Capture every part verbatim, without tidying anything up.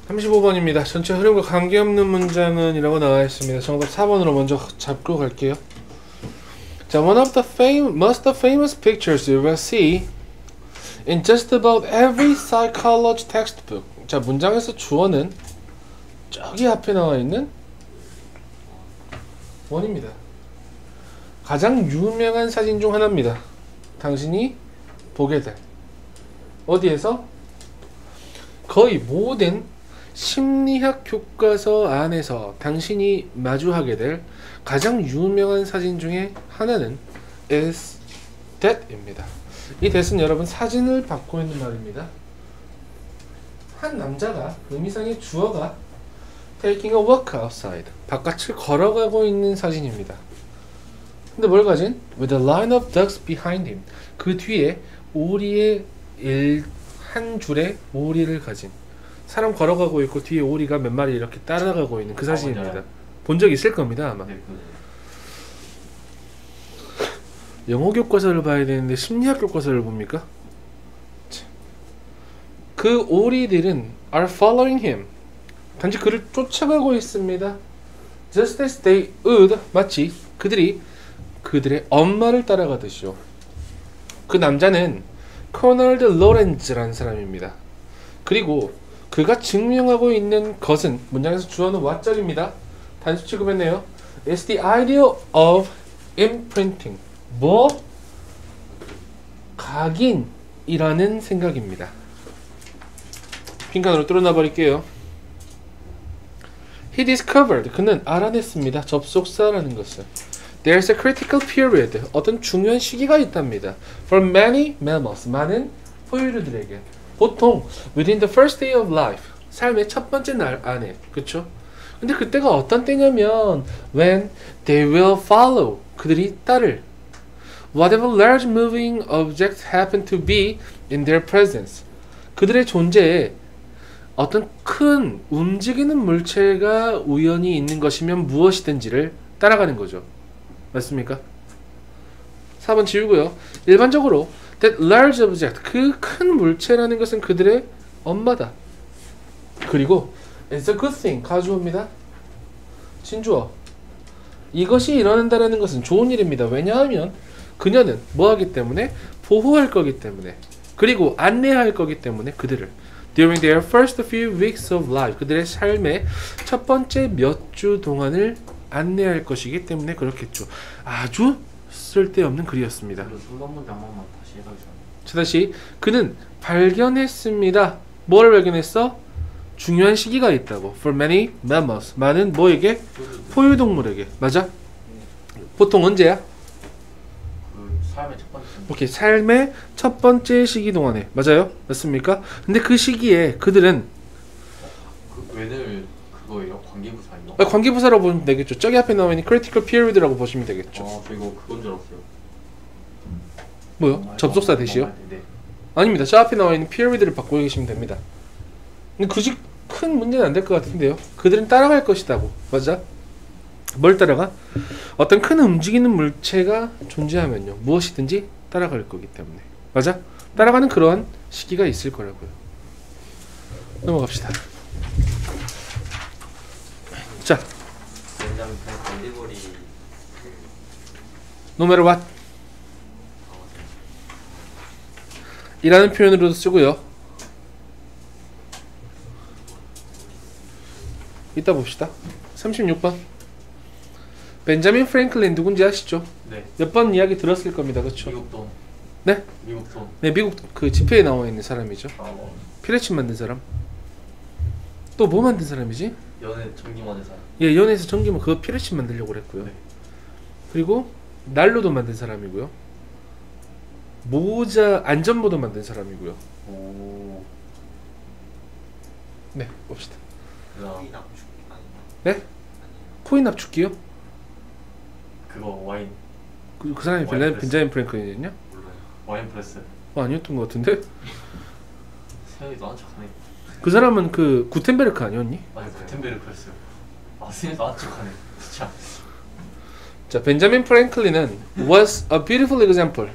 삼십오 번입니다. 전체 흐름과 관계없는 문장은 이라고 나와 있습니다. 정답 사 번으로 먼저 잡고 갈게요. 자, one of the fam most the famous pictures you will see in just about every psychology textbook. 자, 문장에서 주어는 저기 앞에 나와 있는 원입니다. 가장 유명한 사진 중 하나입니다. 당신이 보게 될 어디에서? 거의 모든 심리학 교과서 안에서 당신이 마주하게 될 가장 유명한 사진 중에 하나는 is that입니다. 이 that은 여러분 사진을 받고 있는 말입니다. 한 남자가 의미상의 주어가 taking a walk outside 바깥을 걸어가고 있는 사진입니다. 근데 뭘 가진? With a line of ducks behind him 그 뒤에 오리의 일, 한 줄의 오리를 가진 사람 걸어가고 있고 뒤에 오리가 몇 마리 이렇게 따라가고 있는 그 사진입니다. 본 적 있을 겁니다 아마. 네, 영어 교과서를 봐야 되는데 심리학 교과서를 봅니까? 그 오리들은 are following him 단지 그를 쫓아가고 있습니다. Just as they would 마치 그들이 그들의 엄마를 따라가듯이요. 그 남자는 코널드 로렌즈라는 사람입니다. 그리고 그가 증명하고 있는 것은 문장에서 주어는 what절입니다. 단수 취급했네요. It's the idea of imprinting. 뭐? 각인이라는 생각입니다. 빈칸으로 뚫어놔 버릴게요. He discovered. 그는 알아냈습니다. 접속사라는 것을. There's a critical period. 어떤 중요한 시기가 있답니다. For many mammals. 많은 포유류들에게. 보통 within the first day of life. 삶의 첫 번째 날 안에. 그쵸? 근데 그때가 어떤 때냐면 when they will follow. 그들이 따를. Whatever large moving objects happen to be in their presence. 그들의 존재에 어떤 큰 움직이는 물체가 우연히 있는 것이면 무엇이든지를 따라가는 거죠. 맞습니까? 사 번 지우고요. 일반적으로 that large object, 그 큰 물체라는 것은 그들의 엄마다. 그리고 it's a good thing, 가주어입니다. 진주어. 이것이 일어난다는 것은 좋은 일입니다. 왜냐하면 그녀는 뭐하기 때문에? 보호할 거기 때문에. 그리고 안내할 거기 때문에 그들을 during their first few weeks of life, 그들의 삶의 첫 번째 몇 주 동안을 안내할 것이기 때문에 그렇겠죠. 아주 쓸데없는 글이었습니다. 자, 다시 그는 발견했습니다. 뭐를 발견했어? 중요한 시기가 있다고. For many mammals, 많은 뭐에게? 포유동물에게. 맞아? 보통 언제야? 그 삶의 첫 번째. 오케이, 삶의 첫 번째 시기 동안에. 맞아요? 맞습니까? 근데 그 시기에 그들은 그 왜들 그거예요? 관계부사예요? 아, 관계부사라고 보시면 되겠죠. 저기 앞에 나와 있는 critical period라고 보시면 되겠죠. 아, 저 이거 그건 줄 알았어요. 뭐요? 아, 접속사 뭐, 대시요? 뭐, 네. 아닙니다. 저 앞에 나와 있는 period를 바꾸고 계시면 됩니다. 근데 굳이 큰 문제는 안 될 것 같은데요. 그들은 따라갈 것이다고. 맞아? 뭘 따라가? 어떤 큰 움직이는 물체가 존재하면요. 무엇이든지 따라갈 거기 때문에. 맞아? 따라가는 그러한 시기가 있을 거라고요. 넘어갑시다. 자, no matter what 이라는 표현으로도 쓰고요. 이따 봅시다. 삼십육 번 벤자민 프랭클린 누군지 아시죠? 네. 몇 번 이야기 들었을 겁니다. 그렇죠? 미국 돈. 네? 미국 돈. 네, 미국 그 지폐에 나와 있는 사람이죠. 아, 뭐. 피레침 만든 사람. 또 뭐 만든 사람이지? 연애 전기만 회사. 예, 연애에서 전기만 그거 피레침 만들려고 그랬고요. 네. 그리고 난로도 만든 사람이고요. 모자 안전모도 만든 사람이고요. 오. 네, 봅시다. 그다음 네? 코인 압축기요? 그거 와인. 그, 그 사람이 와인 벤자, 프레스. 벤자민 프랭클린이었냐? 몰라요. 와인 프레스. 어, 아니었던 것 같은데? 세영이 나한 척하네. 그 사람은 그 구텐베르크 아니었니? 아니 구텐베르 프레스. 아 세영이 나한 척하네. 진짜. 자, 벤자민 프랭클린은 was a beautiful example.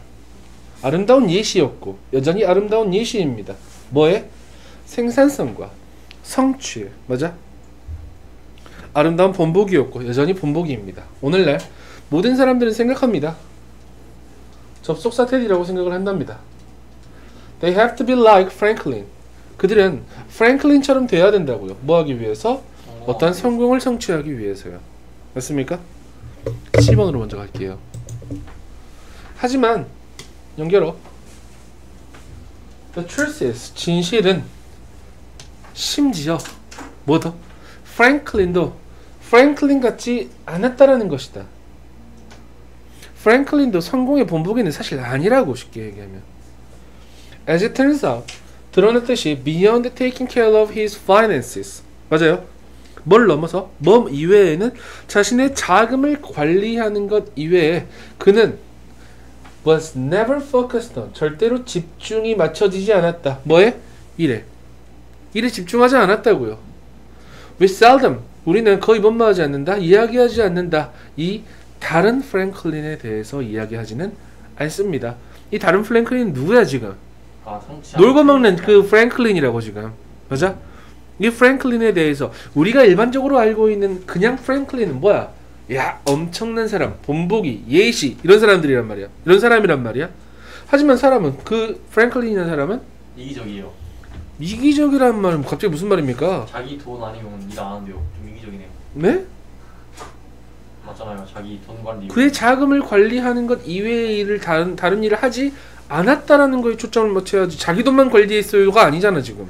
아름다운 예시였고 여전히 아름다운 예시입니다. 뭐에? 생산성과 성취. 맞아? 아름다운 본보기였고 여전히 본보기입니다. 오늘날 모든 사람들은 생각합니다. 접속사 테디라고 생각을 한답니다. They have to be like Franklin. 그들은 프랭클린처럼 돼야 된다고요. 뭐 하기 위해서? 어, 어떤 성공을 성취하기 위해서요. 맞습니까? 칠 번으로 먼저 갈게요. 하지만 연결어 The truth is 진실은 심지어 뭐더? 프랭클린도 프랭클린 같지 않았다라는 것이다. 프랭클린도 성공의 본보기는 사실 아니라고 쉽게 얘기하면 As it turns out 드러냈듯이 beyond taking care of his finances 맞아요. 뭘 넘어서? 뭐 이외에는 자신의 자금을 관리하는 것 이외에 그는 was never focused on 절대로 집중이 맞춰지지 않았다. 뭐에? 일에. 일에 집중하지 않았다고요. We seldom 우리는 거의 못마하지 않는다. 이야기하지 않는다. 이 다른 프랭클린에 대해서 이야기하지는 않습니다. 이 다른 프랭클린은 누구야 지금? 아, 성취 놀고 먹는 그 프랭클린이라고 지금. 맞아? 이 프랭클린에 대해서 우리가 일반적으로 알고 있는 그냥 프랭클린은 뭐야? 야 엄청난 사람, 본보기, 예시 이런 사람들이란 말이야. 이런 사람이란 말이야. 하지만 사람은 그 프랭클린이라는 사람은 이기적이에요. 이기적이란 말은 갑자기 무슨 말입니까? 자기 돈 아니면 일 안 하는데요. 좀 이기적이네요. 네? 맞잖아요. 자기 돈 관리. 그의 자금을 관리하는 것 이외의 일을 다른 다른 일을 하지 않았다라는 거에 초점을 맞춰야지. 자기 돈만 관리했어요가 아니잖아 지금.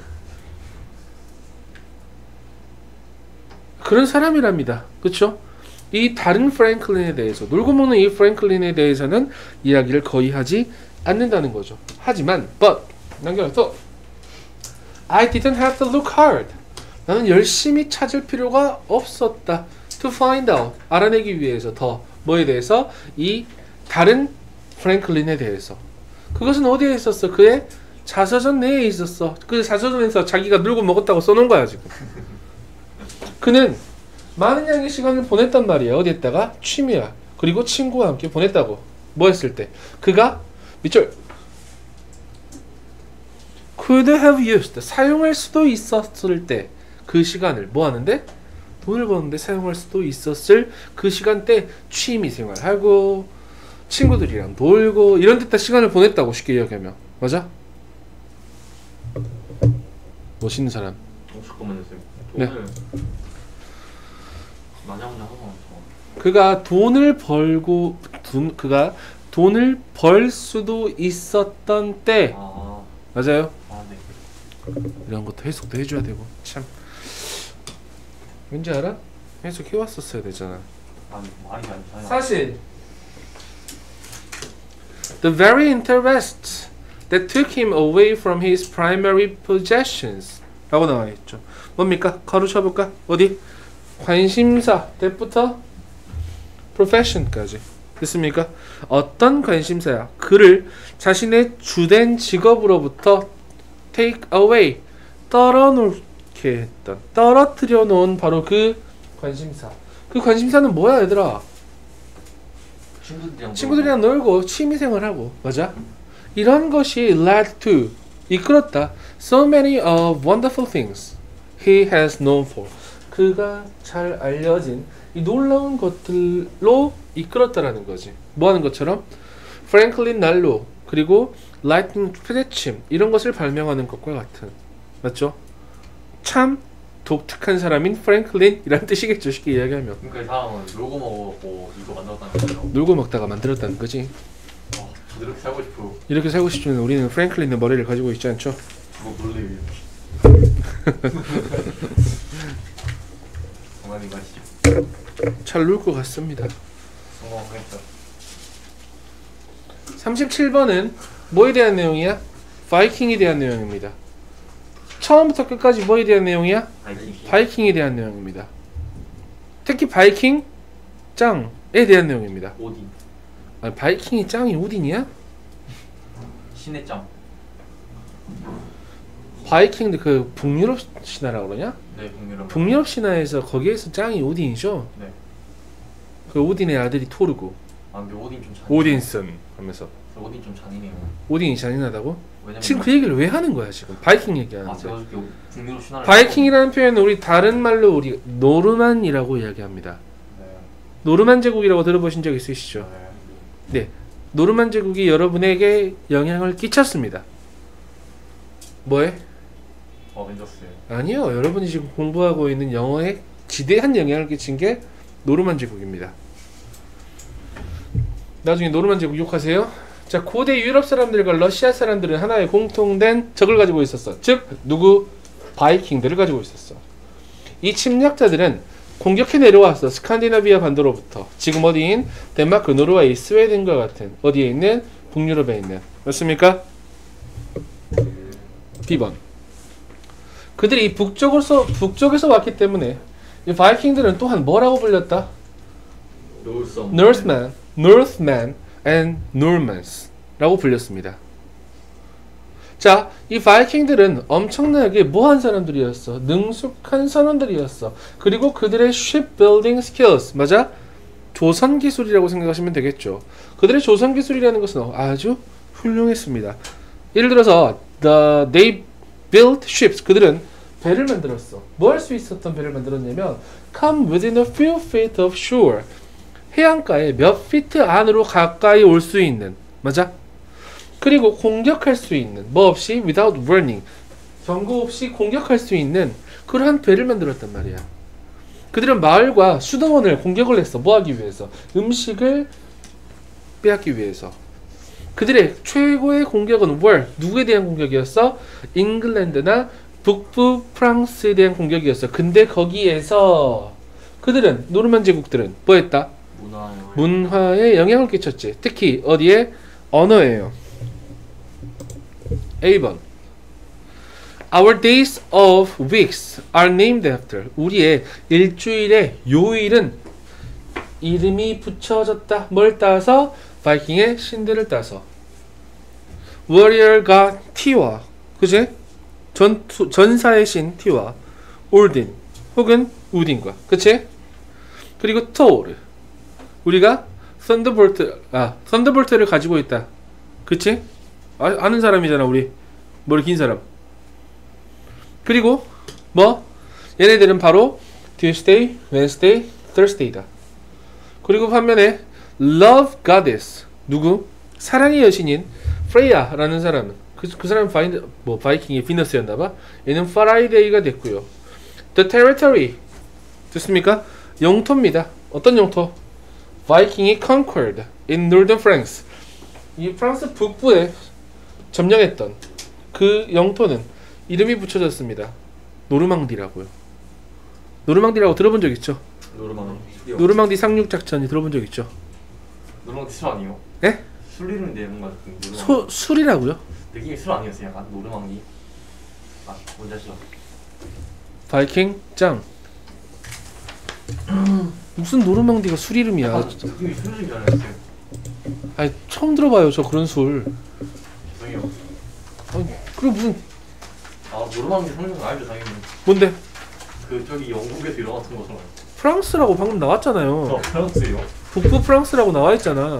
그런 사람이랍니다. 그렇죠? 이 다른 프랭클린에 대해서 놀고 먹는 이 프랭클린에 대해서는 이야기를 거의 하지 않는다는 거죠. 하지만 but 남겨놔서 I didn't have to look hard. 나는 열심히 찾을 필요가 없었다. To find out 알아내기 위해서 더 뭐에 대해서? 이 다른 프랭클린에 대해서. 그것은 어디에 있었어? 그의 자서전 내에 있었어. 그 자서전에서 자기가 놀고 먹었다고 써놓은 거야 지금. 그는 많은 양의 시간을 보냈단 말이에요. 어디에다가? 취미야. 그리고 친구와 함께 보냈다고. 뭐 했을 때? 그가 밑줄 could have used 사용할 수도 있었을 때 그 시간을 뭐 하는데? 돈을 버는데 사용할 수도 있었을 그 시간대 취미 생활하고 친구들이랑 놀고 이런 데다 시간을 보냈다고 쉽게 이야기하면. 맞아? 멋있는 사람. 어, 잠깐만요. 네. 돈을 마냥 하고 그가 돈을 벌고 돈, 그가 돈을 벌 수도 있었던 때. 아, 맞아요? 아, 네. 이런 것도 해석도 해줘야 되고 참 왠지 알아? 해석해 왔었어야 되잖아. 아, 말이 안 돼. 사실 The very interests that took him away from his primary possessions 라고 나와 있죠. 뭡니까? 가로쳐볼까? 어디? 관심사 때부터 profession까지 됐습니까? 어떤 관심사야? 그를 자신의 주된 직업으로부터 take away 떨어놓게 했던 떨어뜨려 놓은 바로 그 관심사. 그 관심사는 뭐야 얘들아? 친구들이랑 친구들이랑 놀고 취미생활하고. 맞아? 이런 것이 led to 이끌었다 so many of wonderful things he has known for 그가 잘 알려진 이 놀라운 것들로 이끌었다라는 거지. 뭐 하는 것처럼? 프랭클린 난로 그리고 라이팅 패대침 이런 것을 발명하는 것과 같은. 맞죠? 참 독특한 사람인 프랭클린이라는 뜻이겠죠. 쉽게 이야기하면. 그러니까 이 사람은 놀고 먹고 이거 만들었다는 거죠. 놀고 먹다가 만들었다는 거지. 어, 저도 이렇게 살고 싶어. 이렇게 살고 싶으면 우리는 프랭클린의 머리를 가지고 있지 않죠? 그거 놀래요. 정말 가시죠. 잘 놀 것 같습니다. 성공하겠죠. 삼십칠 번은 뭐에 대한 내용이야? 바이킹에 대한 내용입니다. 처음부터 끝까지 뭐에 대한 내용이야? 바이킹. 바이킹에 대한 내용입니다. 특히 바이킹 짱에 대한 내용입니다. 오딘. 아니, 바이킹이 짱이 오딘이야? 신의 짱. 바이킹도 그 북유럽 신화라고 그러냐? 네, 북유럽. 북유럽 신화에서 거기에서 짱이 오딘이죠? 네. 그 오딘의 아들이 토르고 아, 근데 오딘 좀 잘. 오딘슨 하면서 저 오딘 좀 잔인해요. 오딘이 잔인하다고? 왜냐면 지금 그 얘기를 왜 하는 거야 지금? 바이킹 아 얘기하는데. 제가 저렇게 북미로 신화를 바이킹이라는 표현은 우리 다른 말로 우리 노르만이라고 이야기합니다. 네. 노르만 제국이라고 들어보신 적 있으시죠? 네. 네, 노르만 제국이 여러분에게 영향을 끼쳤습니다. 뭐에? 어벤져스요. 아니요, 여러분이 지금 공부하고 있는 영어에 지대한 영향을 끼친 게 노르만 제국입니다. 나중에 노르만 제국 욕하세요. 자, 고대 유럽 사람들과 러시아 사람들은 하나의 공통된 적을 가지고 있었어. 즉 누구? 바이킹들을 가지고 있었어. 이 침략자들은 공격해 내려왔어. 스칸디나비아 반도로부터. 지금 어디인? 덴마크, 노르웨이, 스웨덴과 같은 어디에 있는? 북유럽에 있는. 맞습니까? 비 번. 그들이 북쪽에서 북쪽에서 왔기 때문에 이 바이킹들은 또한 뭐라고 불렸다? 노르섬. Northman, Northman and Normans 라고 불렸습니다. 자, 이 바이킹들은 엄청나게 뭐한 사람들이었어. 능숙한 선원들이었어. 그리고 그들의 shipbuilding skills, 맞아? 조선 기술이라고 생각하시면 되겠죠. 그들의 조선 기술이라는 것은 아주 훌륭했습니다. 예를 들어서 the, they built ships, 그들은 배를 만들었어. 뭐 할 수 있었던 배를 만들었냐면 come within a few feet of shore, 해안가에 몇 피트 안으로 가까이 올 수 있는, 맞아? 그리고 공격할 수 있는, 뭐 없이 without warning, 경고 없이 공격할 수 있는 그러한 배를 만들었단 말이야. 그들은 마을과 수도원을 공격을 했어. 뭐 하기 위해서? 음식을 빼앗기 위해서. 그들의 최고의 공격은 were, 누구에 대한 공격이었어? 잉글랜드나 북부 프랑스에 대한 공격이었어. 근데 거기에서 그들은, 노르만 제국들은 뭐 했다? 문화에 문화에 영향을 끼쳤지. 특히 어디에? 언어예요. A 번. Our days of weeks are named after. 우리의 일주일의 요일은 이름이 붙여졌다. 뭘 따서? 바이킹의 신들을 따서. Warrior god 티와, 그지? 전투, 전사의 신 티와 올딘 혹은 우딘과, 그치? 그리고 토르, 우리가 썬더볼트, 아 썬더볼트를 가지고 있다, 그치? 아, 아는 사람이잖아, 우리 머리 긴 사람. 그리고 뭐? 얘네들은 바로 Tuesday, Wednesday, Thursday다. 그리고 반면에 Love Goddess, 누구? 사랑의 여신인 프레야라는 사람은 그, 그 사람은 바이, 뭐 바이킹의 비너스였나봐. 얘는 Friday가 됐고요. The Territory, 됐습니까? 영토입니다. 어떤 영토? 바이킹이 conquered in Northern France, 이 프랑스 북부에 점령했던 그 영토는 이름이 붙여졌습니다. 노르망디라고요. 노르망디라고 들어본 적 있죠? 노르망. 노르망디 상륙 작전이 들어본 적 있죠? 노르망 술 아니요? 예? 술 이름인데 뭔가 노르망. 소 술이라고요? 느낌이 술 아니었어요? 약간 노르망이. 아 뭔지 아시죠? 바이킹 짱. 무슨 노르망디가 술 이름이야? 아, 느낌이 술 이름인 줄 알았어요. 아니 처음 들어봐요 저 그런 술. 죄송해요. 아니 그리고 무슨 아 노르망디 상징 알죠 당연히. 뭔데? 그 저기 영국에서 일어났던 것처럼. 프랑스라고 방금 나왔잖아요. 어 프랑스예요. 북부 프랑스라고 나와 있잖아.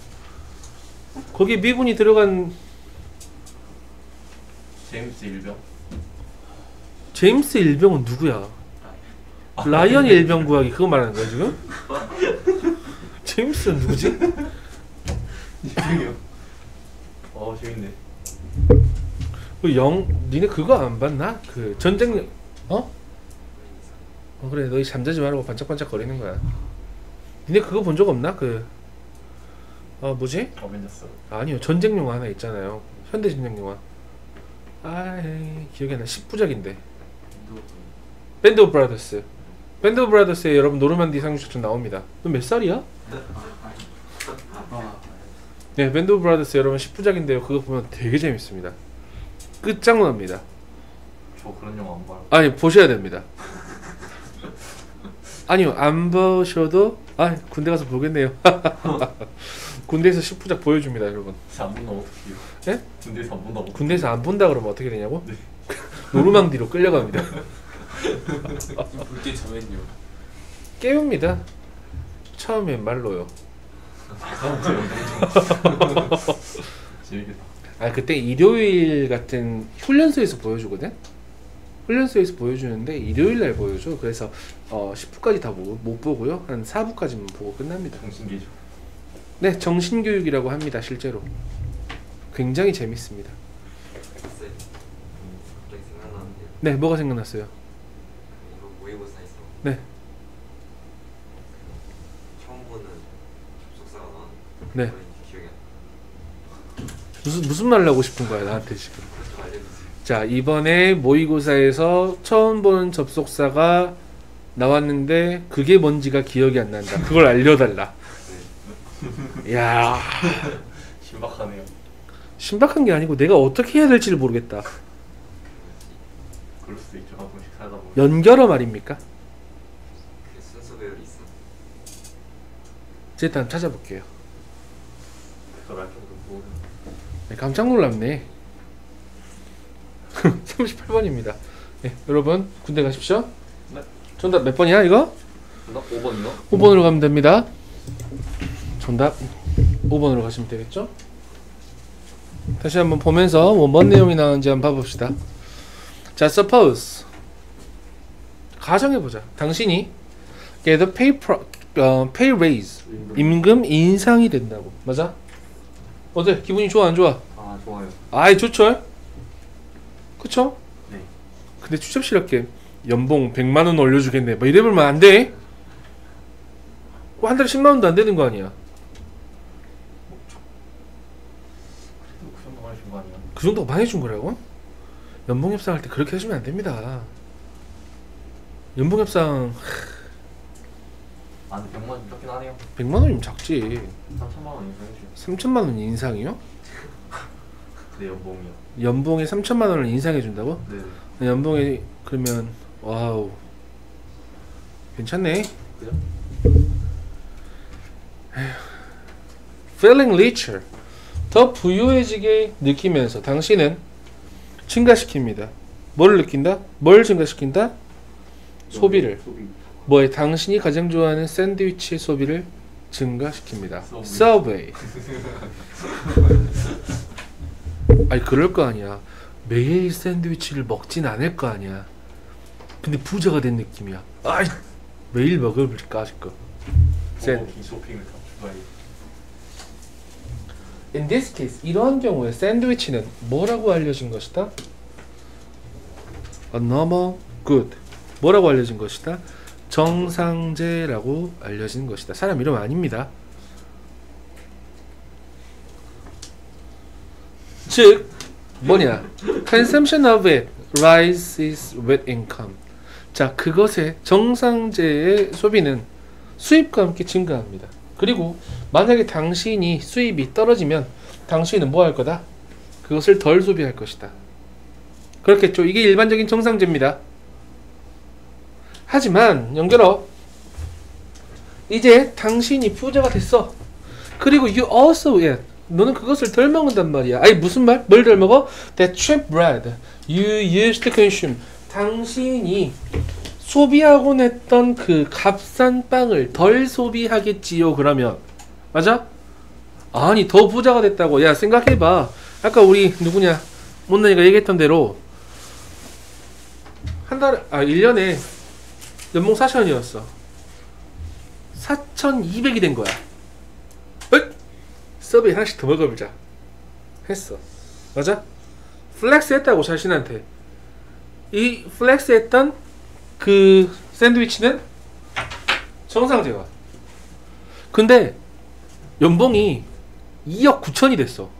거기 미군이 들어간 제임스 일병. 제임스 일병은 누구야? 라이언 일병 구하기 그거 말하는 거야 지금? 제임스는 누구지? 죄송해요. 어 재밌네. 그 영, 니네 그거 안 봤나? 그 전쟁, 어? 어 그래 너희 잠자지 말고 반짝반짝 거리는 거야. 니네 그거 본 적 없나? 그, 어 뭐지? 어벤져스. 아니요, 전쟁 영화 하나 있잖아요. 현대 전쟁 영화. 아 기억이 안 나. 십 부작인데. 밴드 오브 브라더스. 밴드 오브 브라더스에 여러분 노르만디 상륙작전 나옵니다. 너 몇 살이야? 네, 밴드 오브 브라더스 여러분 십 부작인데요. 그거 보면 되게 재밌습니다. 끝장납니다. 저 그런 영화 안 봐요. 아니 보셔야 됩니다. 아니요, 안 보셔도 아 군대 가서 보겠네요. 군대에서 십 부작 보여줍니다, 여러분. 진짜 안 본다면 어떡해요? 네? 군대에서 안 본다고? 군대에서 안 본다 그러면 어떻게 되냐고? 네. 노르망디로 끌려갑니다. 볼게 저면요. 깨웁니다. 처음엔 말로요. 재밌겠다. 아 그때 일요일 같은 훈련소에서 보여주거든. 훈련소에서 보여주는데 일요일 날 보여줘. 그래서 어, 십 부까지 다 못 보고요. 한 사 부까지만 보고 끝납니다. 정신계죠. 네, 정신교육이라고 합니다. 실제로 굉장히 재밌습니다. 글쎄, 갑자기 생각나는데요. 네, 뭐가 생각났어요? 이거 모의고사에서 네, 처음 보는 접속사가 나왔는데 네. 뭐인지 기억이 안 나. 무슨 무슨 말을 하고 싶은 거야 나한테 지금? 그것 좀 알려주세요. 자, 이번에 모의고사에서 처음 보는 접속사가 나왔는데 그게 뭔지가 기억이 안 난다. 그걸 알려달라. 야, 신박하네요. 신박한 게 아니고 내가 어떻게 해야 될지를 모르겠다. 그럴 수도 있죠. 가끔씩 살다 보면. 연결어 말입니까? 그 순서 배열이 있어. 제가 일단 찾아볼게요. 그걸 알 정도 모르는. 네, 깜짝 놀랐네. 삼십팔 번입니다. 네, 여러분 군대 가십시오. 네. 정답 몇 번이야 이거? 나 오 번이요? 오 번으로 가면 됩니다. 정답 오 번으로 가시면 되겠죠? 다시 한번 보면서 뭐 뭔 내용이 나오는지 한번 봐봅시다. 자, suppose 가정해보자. 당신이 get a pay, pro, 어, pay raise 임금 인상이 된다고. 맞아? 어때? 기분이 좋아 안 좋아? 아 좋아요. 아이 좋죠? 그쵸? 네. 근데 추접스럽게 연봉 백만 원 올려주겠네 뭐 이래보면 안 돼. 한 달에 십만 원도 안 되는 거 아니야. 그래도 그 정도 많이 준거 아니야? 그 정도가 많이 준 거라고? 연봉 협상할 때 그렇게 해주면 안 됩니다. 연봉 협상 아 근데 백만 원 적긴 하네요. 백만 원이면 작지. 삼천만 원 인상해주죠. 삼천만 원 인상이요? 네 연봉이요. 연봉에 삼천만 원을 인상해 준다고? 네. 연봉에 그러면 와우 괜찮네. 그죠? Feeling richer 더 부유해지게 느끼면서 당신은 증가시킵니다. 뭘 느낀다? 뭘 증가시킨다? 소비를. 소비. 뭐에 당신이 가장 좋아하는 샌드위치 소비를 증가시킵니다. 서브웨이. 서브웨이. 아니 그럴 거 아니야. 매일 샌드위치를 먹진 않을 거 아니야. 근데 부자가 된 느낌이야. 아이 매일 먹을까 싶고. 샌드. 쇼핑을 다 추가해. In this case, 이러한 경우에 샌드위치는 뭐라고 알려진 것이다? A normal good. 뭐라고 알려진 것이다? 정상제라고 알려진 것이다. 사람 이름 아닙니다. 즉 뭐냐? Consumption of it rises with income. 자, 그것의 정상제의 소비는 수입과 함께 증가합니다. 그리고 만약에 당신이 수입이 떨어지면 당신은 뭐 할 거다? 그것을 덜 소비할 것이다. 그렇겠죠. 이게 일반적인 정상제입니다. 하지만 연결어 이제 당신이 부자가 됐어. 그리고 you also eat. 너는 그것을 덜 먹는단 말이야. 아니 무슨 말? 뭘 덜 먹어? That cheap bread you used to consume. 당신이 소비하곤 했던 그 값싼 빵을 덜 소비하겠지요. 그러면 맞아? 아니 더 부자가 됐다고. 야 생각해봐. 아까 우리 누구냐 못난이가 얘기했던 대로 한 달에 아 일 년에 연봉 사천이었어. 사천이백이 된 거야. 어이? 서브웨이 하나씩 더 먹어보자 했어. 맞아? 플렉스 했다고 자신한테. 이 플렉스 했던 그 샌드위치는 정상제와. 근데 연봉이 이억 구천이 됐어.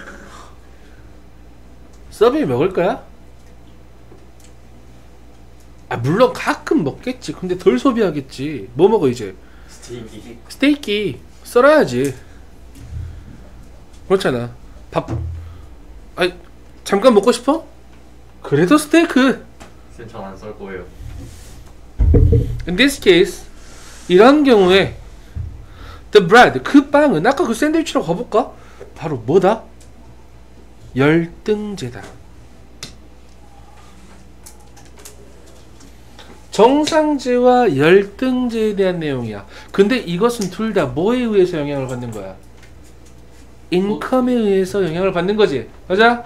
서브웨이 먹을 거야? 아 물론 가끔 먹겠지. 근데 덜 소비하겠지. 뭐 먹어 이제? 스테이키. 스테이키 썰어야지. 그렇잖아. 밥 아니 잠깐 먹고 싶어? 그래도 스테이크. 센천 안 썰 거예요. In this case 이런 경우에 the bread 그 빵은 아까 그 샌드위치라고 가볼까? 바로 뭐다? 열등제다. 정상제와 열등제에 대한 내용이야. 근데 이것은 둘 다 뭐에 의해서 영향을 받는 거야? 인컴에 의해서 영향을 받는 거지. 맞아?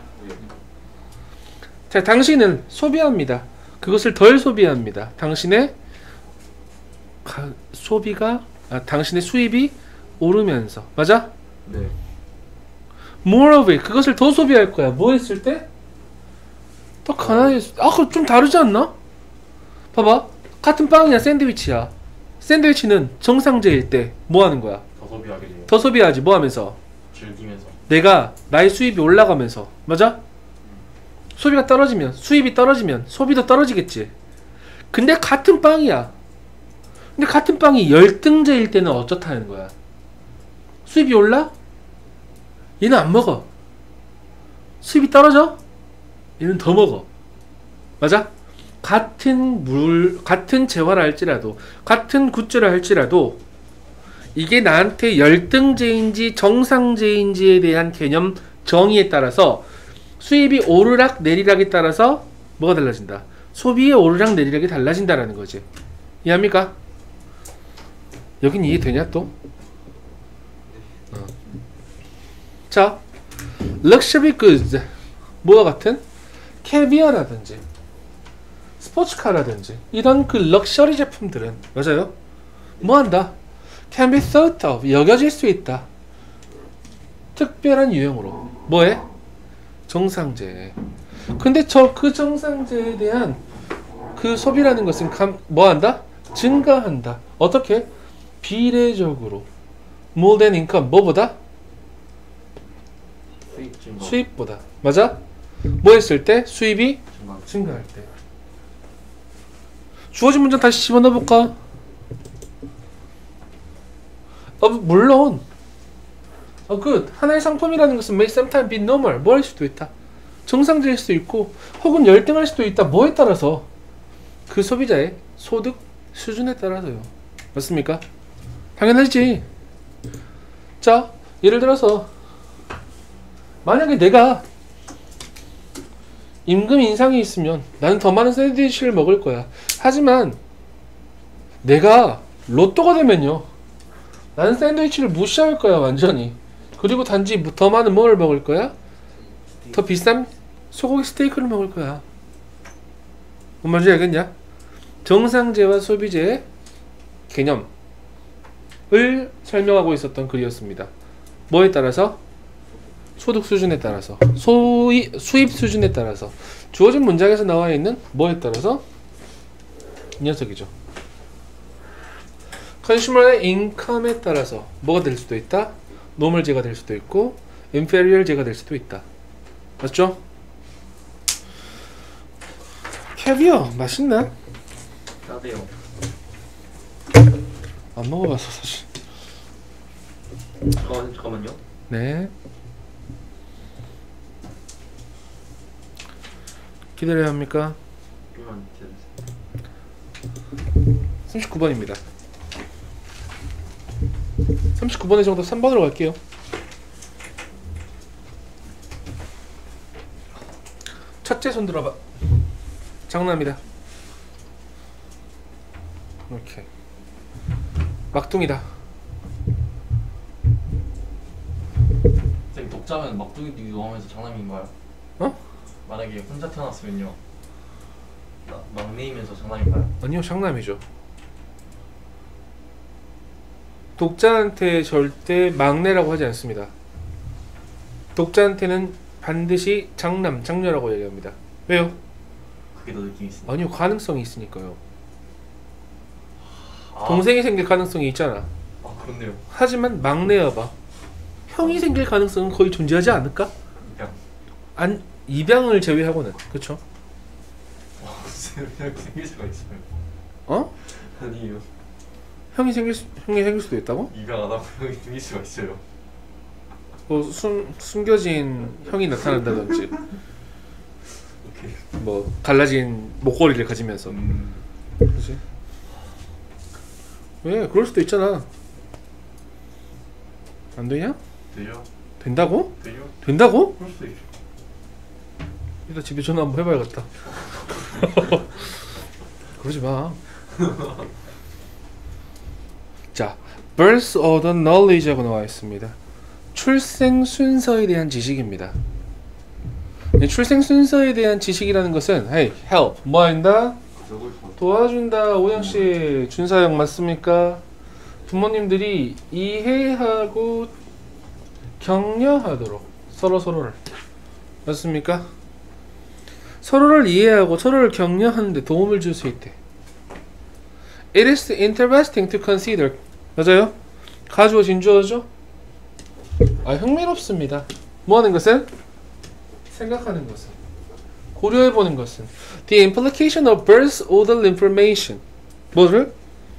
자, 당신은 소비합니다. 그것을 덜 소비합니다. 당신의 가, 소비가 아, 당신의 수입이 오르면서. 맞아? 네. more of it. 그것을 더 소비할 거야. 뭐 했을 때? 더 가난해졌을 때. 아, 그거 좀 다르지 않나? 봐봐. 같은 빵이야. 샌드위치야. 샌드위치는 정상제일 때 뭐 하는 거야? 더 소비하게 돼요. 더 소비하지. 뭐 하면서? 즐기면서. 내가 나의 수입이 올라가면서. 맞아? 소비가 떨어지면, 수입이 떨어지면 소비도 떨어지겠지. 근데 같은 빵이야. 근데 같은 빵이 열등제일 때는 어쩌다는 거야? 수입이 올라? 얘는 안 먹어. 수입이 떨어져? 얘는 더 먹어. 맞아? 같은 물, 같은 재화를 할지라도, 같은 굿즈를 할지라도, 이게 나한테 열등제인지 정상제인지에 대한 개념 정의에 따라서 수입이 오르락 내리락에 따라서 뭐가 달라진다? 소비의 오르락 내리락이 달라진다라는 거지. 이해합니까? 여긴 이해되냐 또? 어. 자, 럭셔리 goods 뭐와 같은? 캐비어라든지 스포츠카라든지 이런 그 럭셔리 제품들은 맞아요? 뭐한다? can be thought of 여겨질 수 있다. 특별한 유형으로 뭐해? 정상제. 근데 저 그 정상제에 대한 그 소비라는 것은 감, 뭐한다? 증가한다. 어떻게? 비례적으로 more than income 뭐보다? 수입 증가. 수입보다. 맞아? 뭐 했을 때? 수입이 증가. 증가할 때. 주어진 문장 다시 집어넣어 볼까? 어, 물론 어, good. 하나의 상품이라는 것은 may sometimes be normal. 뭐 할 수도 있다. 정상제일 수도 있고 혹은 열등할 수도 있다. 뭐에 따라서? 그 소비자의 소득 수준에 따라서요. 맞습니까? 당연하지. 자, 예를 들어서 만약에 내가 임금 인상이 있으면 나는 더 많은 샌드위치를 먹을 거야. 하지만 내가 로또가 되면요, 나는 샌드위치를 무시할 거야 완전히. 그리고 단지 더 많은 뭘 먹을 거야? 더 비싼 소고기 스테이크를 먹을 거야. 뭔 말인지 알겠냐? 정상제와 소비제의 개념을 설명하고 있었던 글이었습니다. 뭐에 따라서? 소득 수준에 따라서, 소이, 수입 수준에 따라서, 주어진 문장에서 나와 있는 뭐에 따라서? 이 녀석이죠. 컨슈머의 인컴에 따라서 뭐가 될 수도 있다? 노멀제가 될 수도 있고 인페리얼제가 될 수도 있다. 맞죠? 캐비어 맛있나? 싸대요. 안 먹어봐서 사실. 잠깐만, 잠깐만요. 네. 기다려야 합니까? 좀만 기다려주세요. 삼십구 번입니다. 삼십구 번의 정도 삼 번으로 갈게요. 첫째 손 들어봐. 장난입니다. 이렇게 막둥이다. 선생님, 독자면 막둥이도 유언하면서 장난인가요? 어? 만약에 혼자 태어났으면요, 나, 막내이면서 장난인가요? 아니요, 장남이죠. 독자한테 절대 막내라고 하지 않습니다. 독자한테는 반드시 장남, 장녀라고 얘기합니다. 왜요? 그게 더 느낌이 있습니다. 아니요, 가능성이 있으니까요. 아, 동생이 생길 가능성이 있잖아. 아, 그렇네요. 하지만 막내여봐, 형이 생길 가능성은 거의 존재하지 않을까? 그냥 안, 입양을 제외하고는. 그쵸? 와, 그냥 생길 수가 있어요. 어? 아니에요. 형이 생길 수, 형이 생길 수도 있다고? 입양 안 하고 형이 생길 수가 있어요. 뭐 숨, 숨겨진 형이 나타난다든지 오케이. 뭐 갈라진 목걸이를 가지면서. 음, 그렇지? 왜? 그럴 수도 있잖아. 안 되냐? 되죠? 된다고? 되죠? 된다고? 그럴 수도 있죠. 일단 집에 전화 한번 해봐야겠다. 그러지 마. 자, birth order knowledge라고 나와 있습니다. 출생 순서에 대한 지식입니다. 이 출생 순서에 대한 지식이라는 것은 hey, help 뭐 한다? 도와준다. 오영씨 준사형 맞습니까? 부모님들이 이해하고 격려하도록 서로 서로를 맞습니까? 서로를 이해하고 서로를 격려하는데 도움을 줄 수 있대. It is interesting to consider. 맞아요? 가주어 진주어죠? 아 흥미롭습니다. 뭐하는 것은? 생각하는 것은 고려해보는 것은 The implication of birth order information. 뭐를?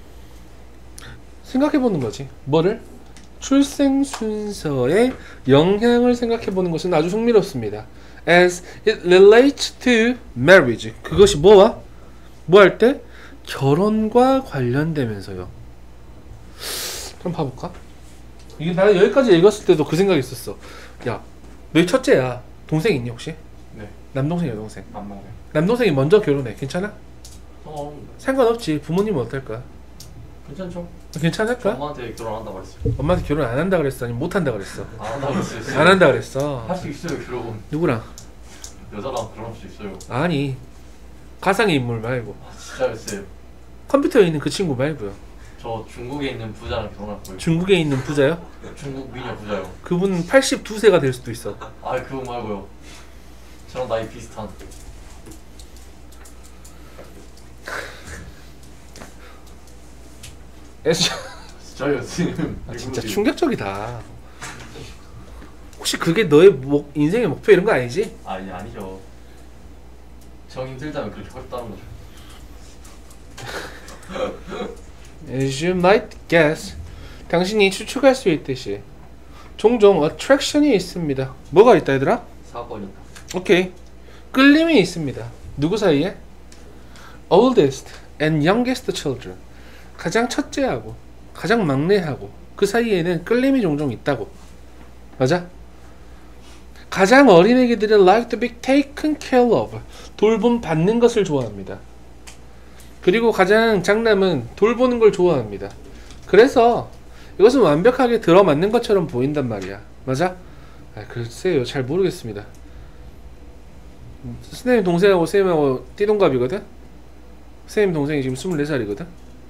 생각해보는 거지. 뭐를? 출생 순서의 영향을 생각해보는 것은 아주 흥미롭습니다. As it relates to marriage. 그것이 뭐와? 뭐 할 때? 결혼과 관련되면서요. 그럼 봐볼까? 이게 나 여기까지 읽었을 때도 그 생각이 있었어. 야, 너희 첫째야. 동생 있니 혹시? 네. 남동생 여동생? 남동생. 남동생이 먼저 결혼해. 괜찮아? 어. 상관없지. 부모님은 어떨까? 괜찮죠? 괜찮을까? 엄마한테 결혼한다 그랬어요. 엄마한테 결혼 안 한다 그랬어? 아니면 못 한다 그랬어? 안 한다 그랬어요. 안 한다 그랬어. 할 수 있어요 결혼. 누구랑? 여자랑 결혼할 수 있어요. 아니 가상의 인물 말고 아 진짜였어요. 컴퓨터에 있는 그 친구 말고요. 저 중국에 있는 부자랑 결혼할 거예요. 중국에 있는 부자요? 중국 미녀 부자요. 그분 팔십이 세가 될 수도 있어. 아 그거 말고요. 저랑 나이 비슷한. 에스- 진짜요 지금. 아, 진짜 충격적이다. 혹시 그게 너의 목, 인생의 목표 이런 거 아니지? 아니 아니죠. 정 힘들다면 그렇게 하겠다는 거죠. As you might guess, 당신이 추측할 수 있듯이 종종 attraction이 있습니다. 뭐가 있다 얘들아? 사건이. 오케이. 끌림이 있습니다. 누구 사이에? Oldest and youngest children. 가장 첫째하고 가장 막내하고 그 사이에는 끌림이 종종 있다고. 맞아? 가장 어린 애기들은 like to be taken care of. 돌봄 받는 것을 좋아합니다. 그리고 가장 장남은 돌보는 걸 좋아합니다. 그래서 이것은 완벽하게 들어맞는 것처럼 보인단 말이야. 맞아? 아, 글쎄요. 잘 모르겠습니다. 선생님 동생하고 쌤하고 띠동갑이거든? 선생님 동생이 지금 스물네 살이거든?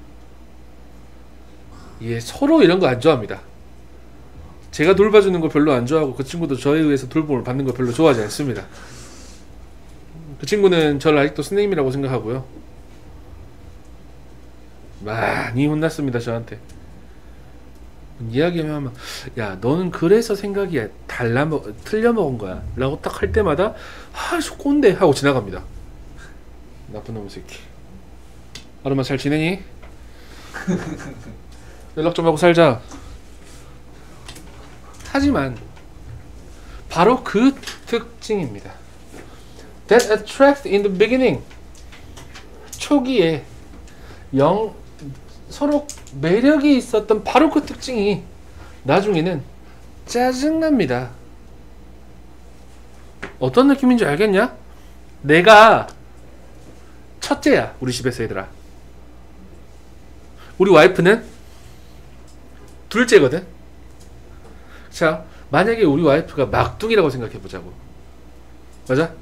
예, 서로 이런 거 안 좋아합니다. 제가 돌봐주는 거 별로 안 좋아하고 그 친구도 저에 의해서 돌봄을 받는 거 별로 좋아하지 않습니다. 그 친구는 저를 아직도 선생님이라고 생각하고요. 많이 혼났습니다 저한테. 이야기하면 야 너는 그래서 생각이 달라 먹, 틀려 먹은 거야 라고 딱 할 때마다 아저 꼰대 하고 지나갑니다. 나쁜 놈의 새끼. 아름아 잘 지내니? 연락 좀 하고 살자. 하지만 바로 그 특징입니다. That attract in the beginning. 초기에 영 서로 매력이 있었던 바로 그 특징이 나중에는 짜증납니다. 어떤 느낌인지 알겠냐? 내가 첫째야 우리 집에서 얘들아. 우리 와이프는 둘째거든. 자 만약에 우리 와이프가 막둥이라고 생각해보자고. 맞아?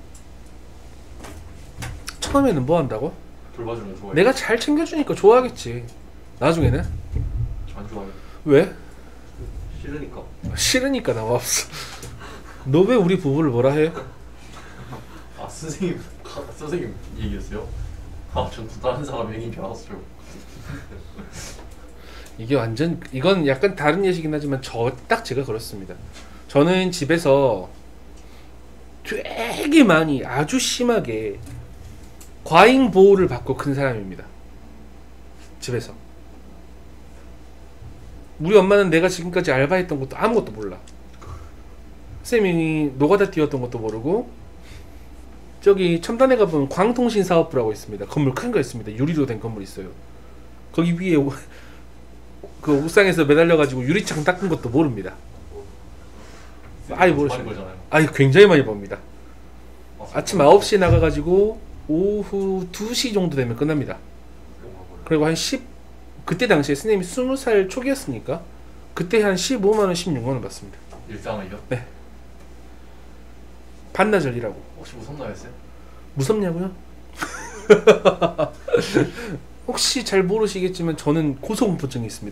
처음에는 뭐 한다고? 돌봐주는 거 좋아해요. 내가 잘 챙겨주니까 좋아하겠지. 나중에는 안 좋아해요. 왜? 싫으니까. 싫으니까 나와 없어. 너 왜 우리 부부를 뭐라 해? 아 선생님, 아, 선생님 얘기였어요? 아 전 또 다른 사람 얘기인 줄 알았어요. 이게 완전 이건 약간 다른 예시긴 하지만 저 딱 제가 그렇습니다. 저는 집에서 되게 많이 아주 심하게 과잉 보호를 받고 큰 사람입니다. 집에서. 우리 엄마는 내가 지금까지 알바했던 것도 아무것도 몰라. 쌤이 노가다 뛰었던 것도 모르고. 저기 첨단에 가보면 광통신사업부라고 있습니다. 건물 큰 거 있습니다. 유리로 된 건물 있어요. 거기 위에 오, 그 옥상에서 매달려가지고 유리창 닦은 것도 모릅니다. 아예 모르십니다. 아예 굉장히 많이 봅니다. 아, 아침 아홉 시에 나가가지고 오후 두 시 정도 되면 끝납니다. 그리고 한 십 그때 당시에 스님이 스무 살 초기였으니까 그때 한 십오만 원, 십육만 원 받습니다. 일상을요? 네. 반나절이라고. 혹시 무섭나요, 쌤? 무섭냐고요? 혹시 잘 모르시겠지만 저는 고소공포증이 있습니다.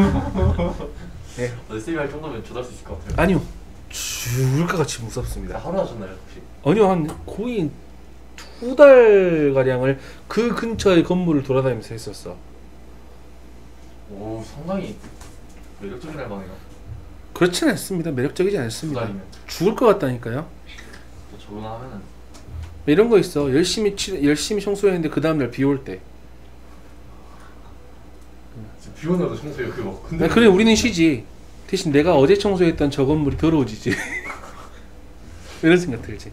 네. 어제 쌤이 할 정도면 조달 수 있을 것 같아요. 아니요. 죽을 것 같이 무섭습니다. 하루 하셨나요, 혹시? 아니요, 한 거의 두 달 가량을 그 근처의 건물을 돌아다니면서 했었어. 오, 상당히 매력적인 알바네요. 그렇진 않습니다. 매력적이지 두 않습니다. 달이면. 죽을 것 같다니까요. 또 적응하면은 이런 거 있어. 열심히 치, 열심히 청소했는데 그 다음 날 비 올 때. 지금 비 오는 날도 청소해요, 그거. 근데 그래 우리는 쉬지. 대신 내가 어제 청소했던 저 건물이 더러워지지. 이런 생각 들지.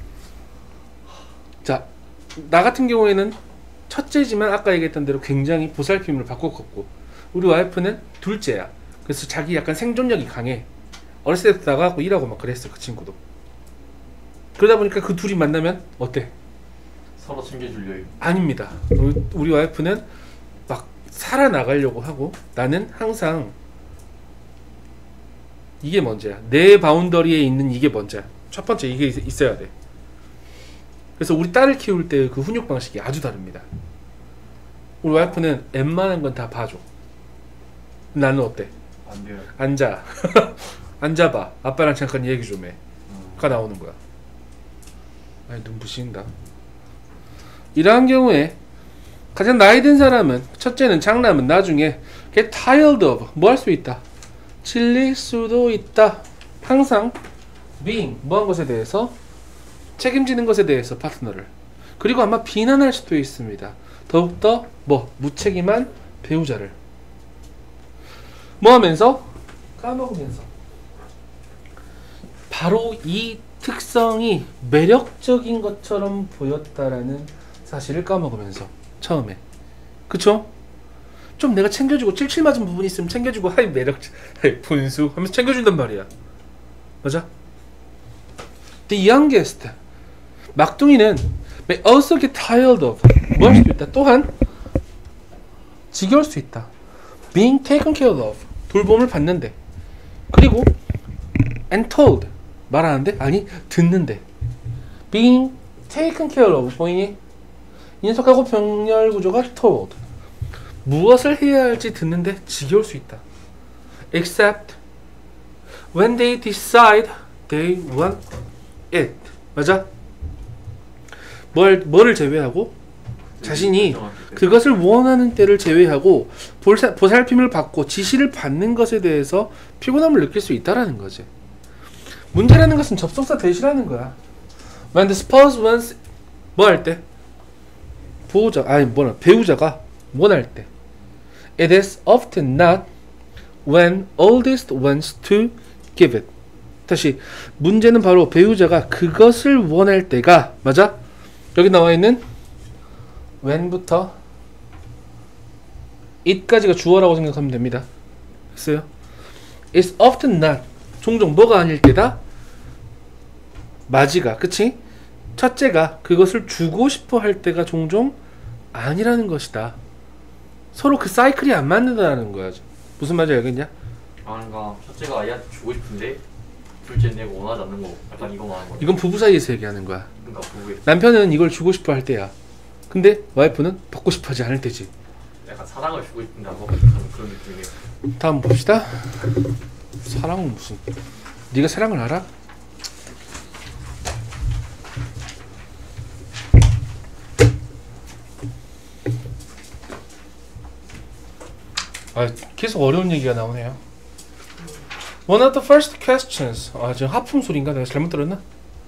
자, 나 같은 경우에는 첫째지만 아까 얘기했던 대로 굉장히 보살핌을 받고 컸고, 우리 와이프는 둘째야. 그래서 자기 약간 생존력이 강해. 어렸을 때부터 나가고 일하고 막 그랬어, 그 친구도. 그러다 보니까 그 둘이 만나면 어때? 서로 챙겨줄 여유. 아닙니다. 우리, 우리 와이프는 막 살아나가려고 하고, 나는 항상 이게 먼저야. 내 바운더리에 있는 이게 먼저야. 첫 번째 이게 있, 있어야 돼. 그래서 우리 딸을 키울 때 그 훈육 방식이 아주 다릅니다. 우리 와이프는 웬만한 건 다 봐줘. 나는 어때? 안 돼요. 앉아. 앉아봐. 아빠랑 잠깐 얘기 좀 해. 음. 가 나오는 거야. 아니 눈부신다. 이러한 경우에 가장 나이 든 사람은, 첫째는 장남은 나중에 get tired of 뭐 할 수 있다? 질릴 수도 있다. 항상 being 뭐 한 것에 대해서, 책임지는 것에 대해서 파트너를, 그리고 아마 비난할 수도 있습니다. 더욱더 뭐 무책임한 배우자를 뭐 하면서? 까먹으면서. 바로 이 특성이 매력적인 것처럼 보였다라는 사실을 까먹으면서 처음에. 그쵸? 좀 내가 챙겨주고 찔찔 맞은 부분이 있으면 챙겨주고 하이 매력 하이 분수 하면서 챙겨준단 말이야. 맞아? The youngest 막둥이는 may also get tired of 뭐 할 수도 있다. 또한 지겨울 수 있다. being taken care of 돌봄을 받는데, 그리고 and told 말하는데, 아니 듣는데. being taken care of 보이니? 인석하고 병렬 구조가 told 무엇을 해야 할지 듣는데 지겨울 수 있다. except when they decide they want it. 맞아? 뭘, 뭐를 제외하고? 자신이 그것을 원하는 때를 제외하고 볼사, 보살핌을 받고 지시를 받는 것에 대해서 피곤함을 느낄 수 있다라는 거지. 문제라는 것은 접속사 대시라는 거야. When the spouse wants 뭐 할 때? 보호자 아니 뭐라 배우자가 원할 때. It is often not when oldest wants to give it. 다시 문제는 바로 배우자가 그것을 원할 때가 맞아? 여기 나와 있는 when부터 it까지가 주어라고 생각하면 됩니다. 됐어요? It's often not 종종 뭐가 아닐 때다? 맞이가 그치? 첫째가 그것을 주고 싶어 할 때가 종종 아니라는 것이다. 서로 그 사이클이 안 맞는다는 거야. 무슨 말인지 알겠냐? 아, 그러니까 첫째가 아이한테 주고 싶은데 둘째 내가 원하지 않는 거, 약간 이거 말하는 거야. 이건 부부 사이에서 얘기하는 거야. 그러니까 부부의 남편은 이걸 주고 싶어 할 때야. 근데 와이프는 받고 싶어 하지 않을 때지. 약간 사랑을 주고 싶은데 안 받고 싶다는 그런 느낌이에요. 다음 봅시다. 사랑은 무슨? 네가 사랑을 알아? 아, 계속 어려운 얘기가 나오네요. One of the first questions. 아, 지금 하품 소리인가? 내가 잘못 들었나?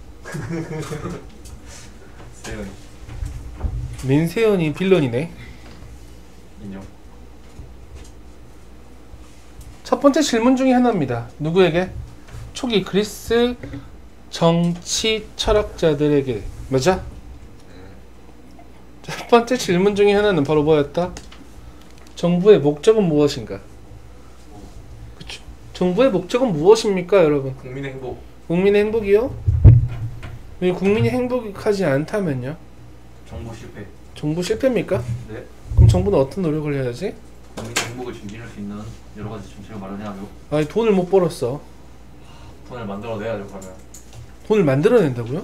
세연이 민세연이 빌런이네. 인정. 첫 번째 질문 중에 하나입니다. 누구에게? 초기 그리스 정치 철학자들에게. 맞아? 첫 번째 질문 중에 하나는 바로 뭐였다? 정부의 목적은 무엇인가? 그쵸? 정부의 목적은 무엇입니까, 여러분? 국민의 행복. 국민의 행복이요? 왜 국민이 행복하지 않다면요? 정부 실패. 정부 실패입니까? 네. 그럼 정부는 어떤 노력을 해야지? 국민 행복을 증진할 수 있는 여러 가지 정책을 마련해야죠. 아니 돈을 못 벌었어. 돈을 만들어내야죠. 그러면 돈을 만들어낸다고요?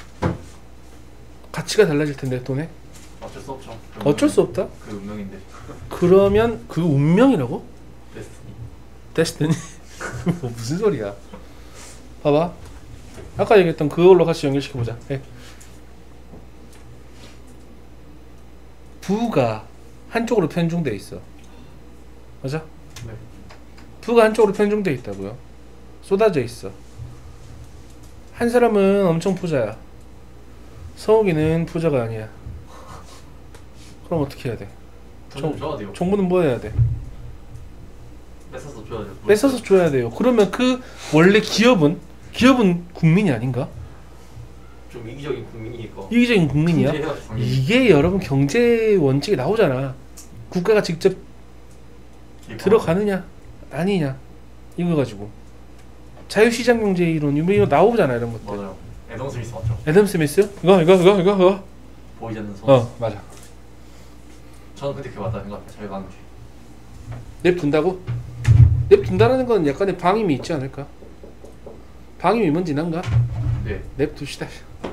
가치가 달라질 텐데 돈에. 어쩔 수 없죠. 어쩔 수 없다. 그 운명인데. 그러면 그 운명이라고? 데스티니. 데스티니? 뭐 무슨 소리야? 봐봐. 아까 얘기했던 그걸로 같이 연결시켜보자. 예. 부가 한쪽으로 편중돼 있어. 맞아? 네. 부가 한쪽으로 편중돼 있다고요. 쏟아져 있어. 한 사람은 엄청 부자야. 성욱이는 부자가 아니야. 그럼 어떻게 해야 돼? 돈 줘야 돼요. 정부는 뭐 해야 돼? 뺏어서 줘야죠. 뺏어서 줘야 돼요. 그러면 그 원래 기업은 기업은 국민이 아닌가? 좀 이기적인 국민이니까. 이기적인 국민이야? 해야죠, 당연히. 이게 여러분 경제 원칙에 나오잖아. 국가가 직접 들어가느냐 아니냐 이거 가지고 자유시장 경제 이론 이거 나오잖아. 이런 것들. 맞아요. 애덤 스미스 맞죠? 애덤 스미스? 이거 이거 이거 이거 이거 보이지 않는 선. 어 맞아. 저는 근데 그게 맞다는 것 같아요. 자유관주의. 냅둔다고? 냅둔다라는 건 약간의 방임이 있지 않을까? 방임이 뭔지 난가? 네. 냅둡시다.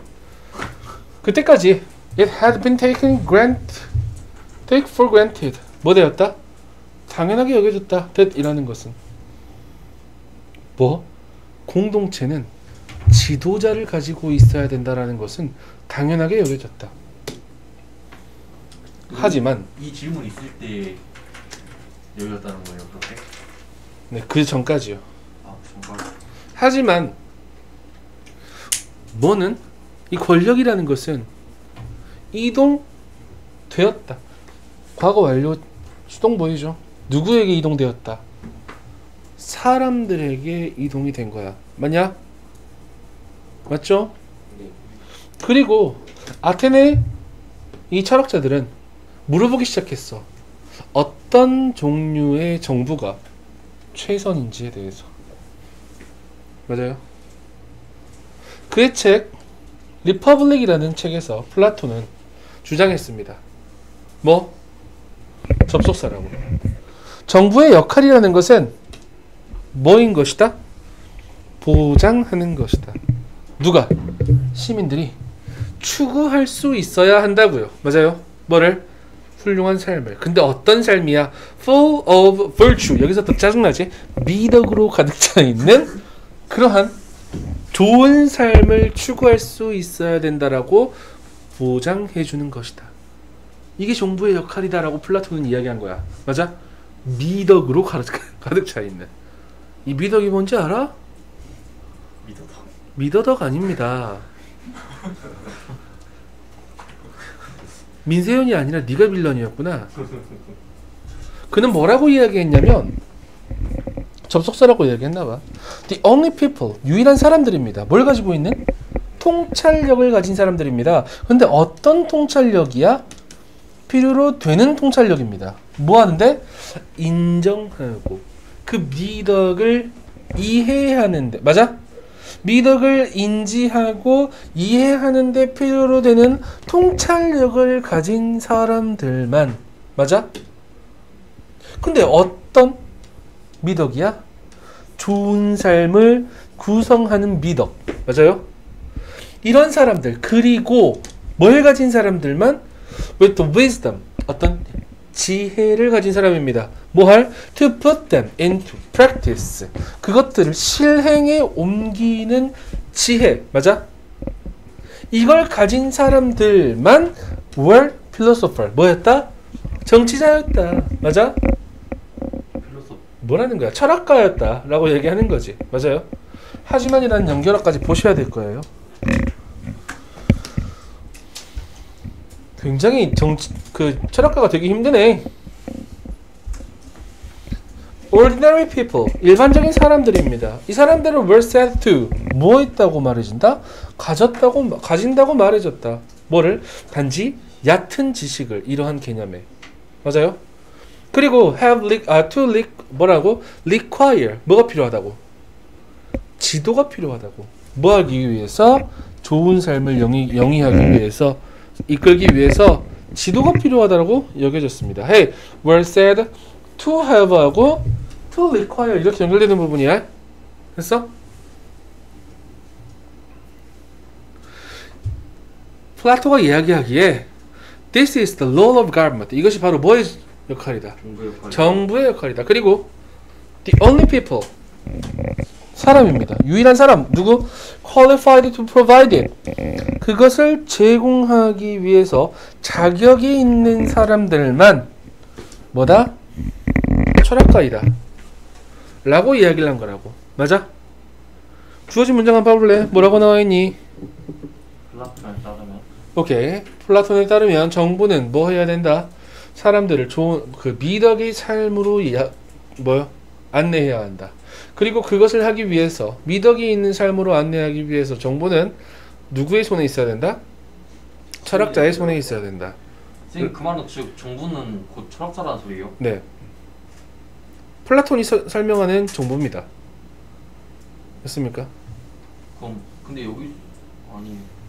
그때까지 it had been taken grant, take for granted 뭐 되었다? 당연하게 여겨졌다. that이라는 것은 뭐? 공동체는 지도자를 가지고 있어야 된다라는 것은 당연하게 여겨졌다. 하지만 이 질문이 있을 때 여유였다는 거예요. 그렇게? 네, 그 전까지요. 아 정말. 하지만 뭐는 이 권력이라는 것은 이동되었다. 과거 완료 수동 보이죠? 누구에게 이동되었다? 사람들에게 이동이 된 거야. 맞냐? 맞죠? 그리고 아테네 이 철학자들은 물어보기 시작했어. 어떤 종류의 정부가 최선인지에 대해서. 맞아요. 그의 책 리퍼블릭이라는 책에서 플라톤은 주장했습니다. 뭐? 접속사라고. 정부의 역할이라는 것은 뭐인 것이다? 보장하는 것이다. 누가? 시민들이 추구할 수 있어야 한다고요. 맞아요. 뭐를? 훌륭한 삶을. 근데 어떤 삶이야? Full of virtue. 여기서 더 짜증나지? 미덕으로 가득 차 있는 그러한 좋은 삶을 추구할 수 있어야 된다라고 보장해 주는 것이다. 이게 정부의 역할이다라고 플라톤은 이야기한 거야. 맞아? 미덕으로 가득, 가득 차 있는. 이 미덕이 뭔지 알아? 믿어도. 미더덕 아닙니다. 민세현이 아니라 네가 빌런이었구나. 그는 뭐라고 이야기했냐면 접속사라고 이야기했나봐. The only people, 유일한 사람들입니다. 뭘 가지고 있는? 통찰력을 가진 사람들입니다. 근데 어떤 통찰력이야? 필요로 되는 통찰력입니다. 뭐 하는데? 인정하고 그 미덕을 이해하는데. 맞아? 미덕을 인지하고 이해하는데 필요로 되는 통찰력을 가진 사람들만. 맞아? 근데 어떤 미덕이야? 좋은 삶을 구성하는 미덕. 맞아요? 이런 사람들, 그리고 뭘 가진 사람들만 with the wisdom, 어떤 지혜를 가진 사람입니다. 뭐 할? To put them into practice. 그것들을 실행에 옮기는 지혜. 맞아? 이걸 가진 사람들만 were philosopher. 뭐였다? 정치자였다. 맞아? 필로소. 뭐라는 거야? 철학가였다 라고 얘기하는 거지. 맞아요? 하지만이라는 연결어까지 보셔야 될 거예요. 굉장히 정치, 그 철학가가 되기 힘드네. Ordinary people, 일반적인 사람들입니다. 이 사람들은 were said to, 뭐 있다고 말해준다? 가졌다고, 가진다고 말해줬다. 뭐를? 단지 얕은 지식을, 이러한 개념에. 맞아요? 그리고 have, li, 아, to, li, 뭐라고? require, 뭐가 필요하다고? 지도가 필요하다고. 뭐 하기 위해서? 좋은 삶을 영위, 영위하기 위해서, 이끌기 위해서 지도가 필요하다고 여겨졌습니다. Hey, were said to have하고 to require 이렇게 연결되는 부분이야. 됐어? 플라토가 이야기하기에 This is the role of government. 이것이 바로 뭐의 역할이다? 정부의 역할. 정부의 역할이다. 그리고 the only people 사람입니다. 유일한 사람 누구? qualified to provide it. 그것을 제공하기 위해서 자격이 있는 사람들만 뭐다? 철학가이다. 라고 이야기를 한 거라고. 맞아? 주어진 문장 한번 봐볼래? 뭐라고 나와있니? 플라톤에 따르면 오케이. 플라톤에 따르면 정부는 뭐 해야 된다? 사람들을 좋은 그 미덕의 삶으로 이야, 뭐요? 안내해야 한다. 그리고 그것을 하기 위해서 미덕이 있는 삶으로 안내하기 위해서 정부는 누구의 손에 있어야 된다? 철학자의 손에 있어야 된다. 선생님 그 말은 즉 정부는 곧 철학자라는 소리예요? 네. 플라톤이 서, 설명하는 정부입니다. 됐습니까? 그럼 근데 여기 아니